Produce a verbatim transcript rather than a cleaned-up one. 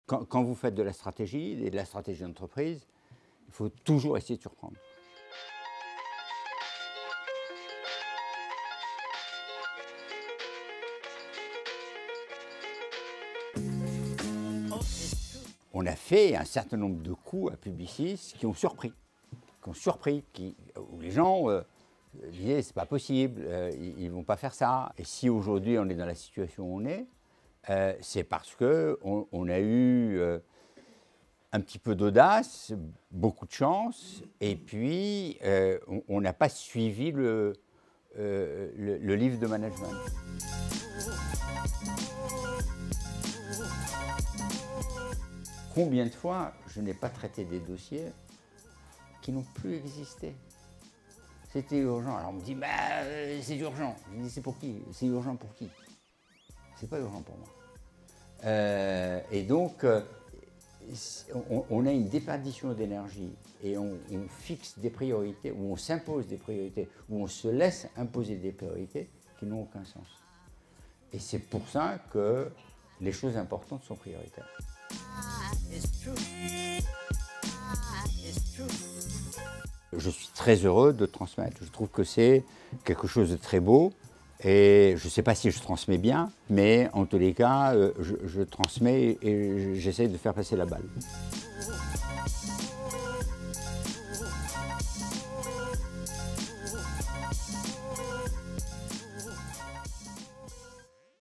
Quand, quand vous faites de la stratégie, et de la stratégie d'entreprise, il faut toujours essayer de surprendre. On a fait un certain nombre de coups à Publicis qui ont surpris, qui ont surpris, qui, où les gens euh, disaient c'est pas possible, euh, ils ne vont pas faire ça. Et si aujourd'hui on est dans la situation où on est, euh, c'est parce qu'on on a eu euh, un petit peu d'audace, beaucoup de chance, et puis euh, on n'a pas suivi le, euh, le, le livre de management. Combien de fois je n'ai pas traité des dossiers qui n'ont plus existé? C'était urgent. Alors on me dit, bah, euh, c'est urgent. Je dis, c'est pour qui? C'est urgent pour qui? C'est pas urgent pour moi. Euh, et donc, euh, on, on a une déperdition d'énergie et on, on fixe des priorités, ou on s'impose des priorités, ou on se laisse imposer des priorités qui n'ont aucun sens. Et c'est pour ça que les choses importantes sont prioritaires. Je suis très heureux de transmettre. Je trouve que c'est quelque chose de très beau. Et je ne sais pas si je transmets bien, mais en tous les cas, je, je transmets et j'essaie de faire passer la balle.